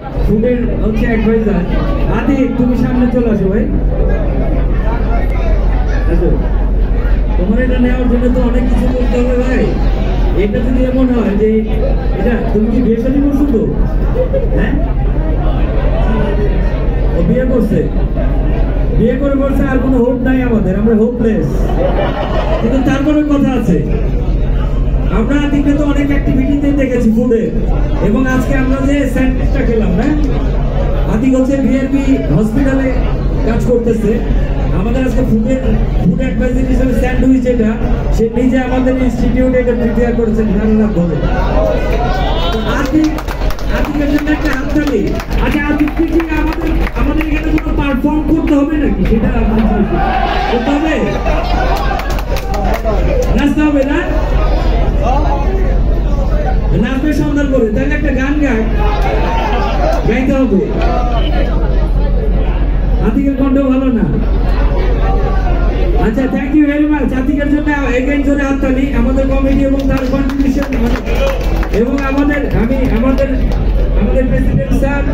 ফুডের হচ্ছে অ্যাডভাইজার আদি, তুমি সামনে চলে আসো ভাই। আসো, তোমার এটা নেওয়ার জন্য তো অনেক কিছু করতে হবে ভাই। এটা যদি এমন হয় যে এটা তুমি কি বিয়ে শাদী করছো তো? হ্যাঁ, ও বিয়ে করছে, বিয়ে করে বলছে আর কোনো হোপ নাই আমাদের, আমরা হোপলেস। কিন্তু তারপরে কথা আছে, আমরা আজকে তো অনেক অ্যাক্টিভিটিতে দেখেছি ফুডে, এবং আজকে আমরা যে স্যান্ডউইচটা খেলাম না, আদিক হচ্ছে ভিআরপি হসপিটালে কাজ করতেছে। আমাদের আজকে ফুড অ্যাডভাইজার হিসেবে স্যান্ডউইচ এটা সে নিজে আমাদের ইনস্টিটিউটে এটা প্রিপেয়ার করেছেন সারা ধরে। আদিকের জন্য একটা হাততালি। আচ্ছা, আদিককে কি আমাদের এখানে কোনো পারফর্ম করতে হবে নাকি? সেটা করতে হবে, নাচতে হবে না? নাচবে সন্ধান করে, তাহলে একটা গান গাইতে হবে। আতিকের কণ্ঠ ভালো না। আচ্ছা, থ্যাংক ইউ ভেরি মাচ। আতিকের জন্য এগেইন জোরে হাততালি আমাদের কমিটি এবং তার কন্ট্রিবিউশন, এবং আমাদের প্রেসিডেন্ট স্যার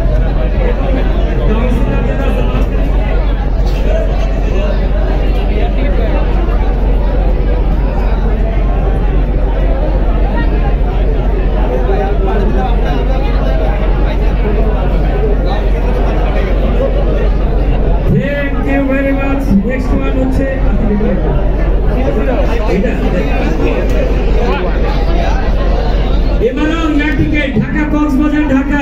এবারও ইয়ার টিকেট ঢাকা কক্সবাজার ঢাকা,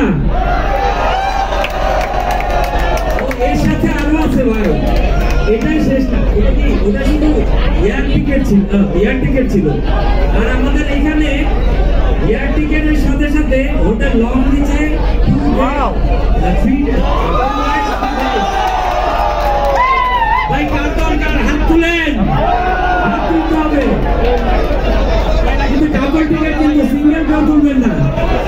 এর সাথে আরো আছে ভাই, এটাই শেষ না। ওটা শুধু ইয়ার টিকেট ছিল, আর আমাদের এখানে ইয়ার টিকেটের সাথে সাথে হোটেল লং বিচে ভাই কার দরকার হাত তুলেন, হাত তুলতে হবে, কিন্তু ডাবল টিকেট কিন্তু সিঙ্গেল কেউ তুলবেন না।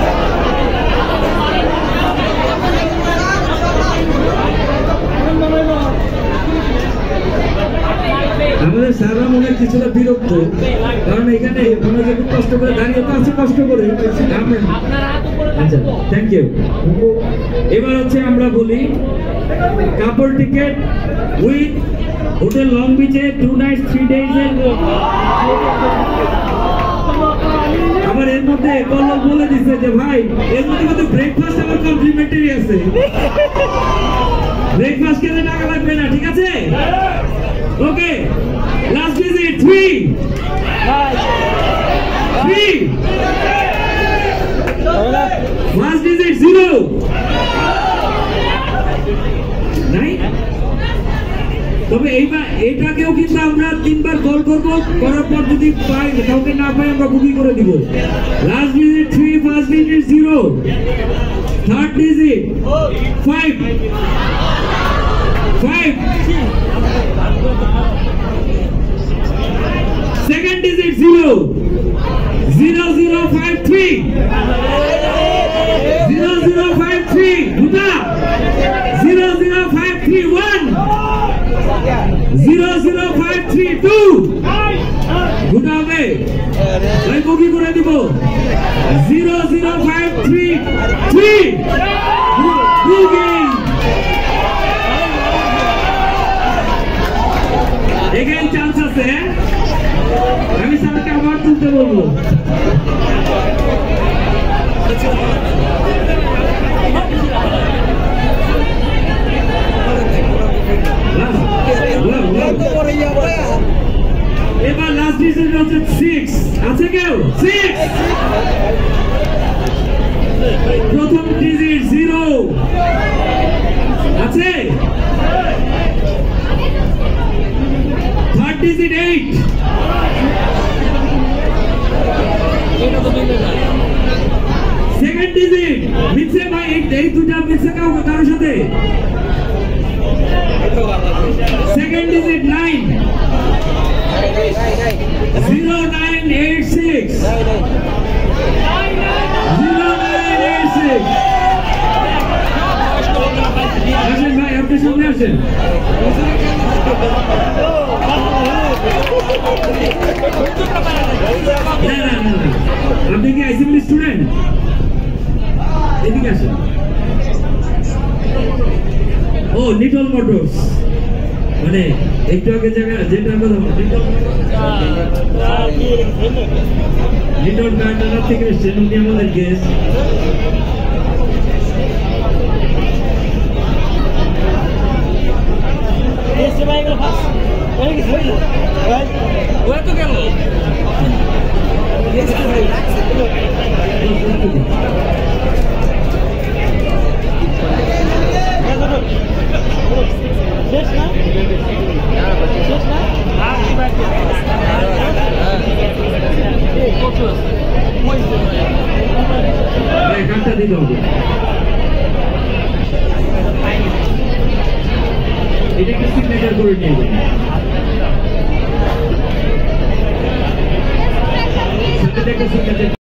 আমাদের সারা মনে কিছুটা বিরক্ত, কারণ এখানে আমরা যখন কষ্ট করে দাঁড়িয়ে তো আছে, কষ্ট করে। আচ্ছা, থ্যাংক ইউ। এবার হচ্ছে আমরা বলি couple ticket with hotel long বিচে 2 nights 3 days এর। আবার এর মধ্যে কল্লোল বলে দিচ্ছে যে ভাই এর মধ্যে ব্রেকফাস্ট আমার কমপ্লিমেন্টারি আছে, ব্রেকফাস্ট খেতে টাকা লাগবে না, ঠিক আছে? Okay, last visit 3 first visit 0 নাই। তবে এইবার এটাকেও কিন্তু আমরা 3 বার কল করবো, করার পর যদি পাই, কাউকে না পাই আমরা বুকিং করে দিব। Last visit 3, first visit 0, third visit 5, second digit 0, 0053, 0053, Buddha, 00531, 00532, Buddha হবে, আমি বুকি করে দিব, 00533, বুকিং। এখানে চান্স আছে, আমি স্যারকে আবার তুলতে বলবো। এবার লাস্ট ডিজিট হচ্ছে 6, আছে কেউ? 6, প্রথম ডিজিট 0 আছে, থার্ড ডিজিট 8, সেকেন্ড ডিজিট মিলছে ভাই, এই দুটা মিলছে কারোর সাথে? Second digit 9, 0986, 0986। আসেন ভাই, আপনি সামনে আসেন। আপনি কি আইসিএমবি স্টুডেন্ট? এদিকে আসেন। লিটল মোটরস মানে একটু আগে জায়গা যেটা কথা লিটল গার্ডেনার থেকে এসছেন উনি আমাদের গেস্ট। কার্ডটা দিতে হবে, এটা একটু সিগনেচার করে নিয়ে যাবেন।